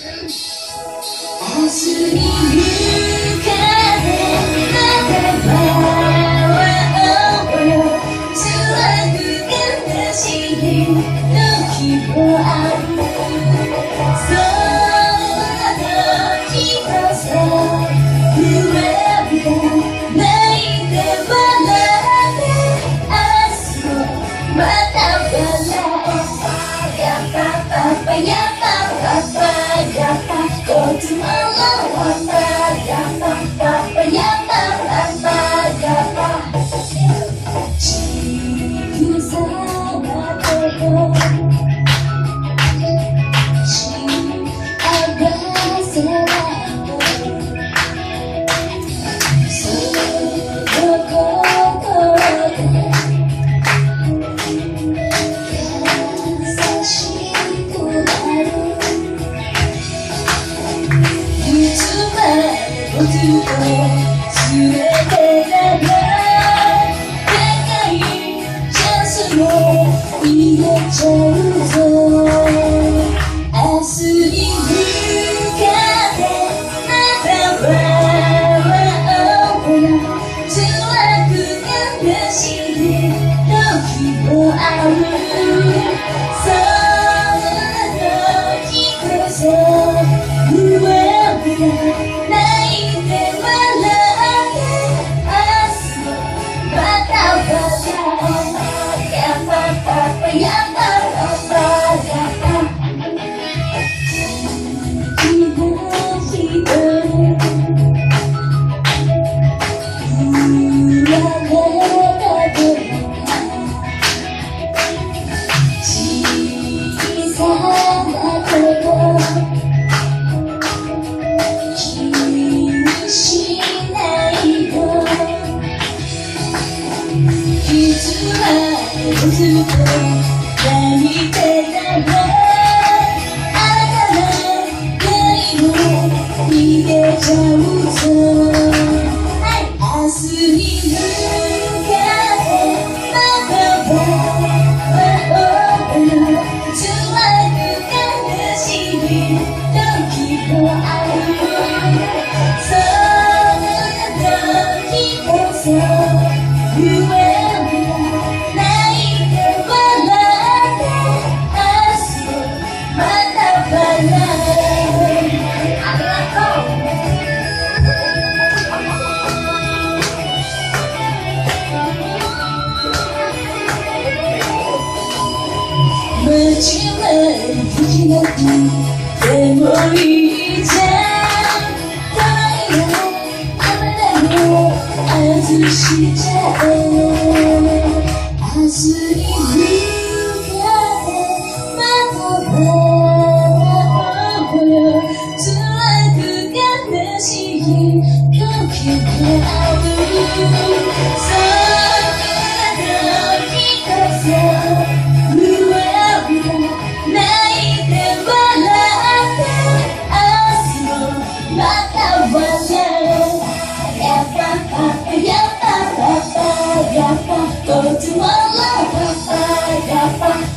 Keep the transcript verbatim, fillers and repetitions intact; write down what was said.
明日に向かってまた笑おうよ。辛く悲しい時もある。そんな時こそ上を泣いて笑って明日をまた笑おう。やっぱパパやっぱパパやっぱGo tomorrow, papa, yappa, papa, yappa, papa, yappa. 지금 살아가고 지금 알아서라고 서로 걸어가 사실도 나를 모두全てが高いチャンスを入れちゃうぞ。明日に向かってまた笑おうよ。辛く悲しい時もある。そんな時こそ上をずっと泣いてたらあなたがも逃げちゃうぞ。明日に向かってまた笑おうよ。辛く悲しい時もある。そんな時こそ上間違いできなくてもいいじゃん。隣の雨を外しちゃえ。明日に向かってまた笑おうよ。辛く悲しい時もある。そんな時こそGo tomorrow, papa, yappa.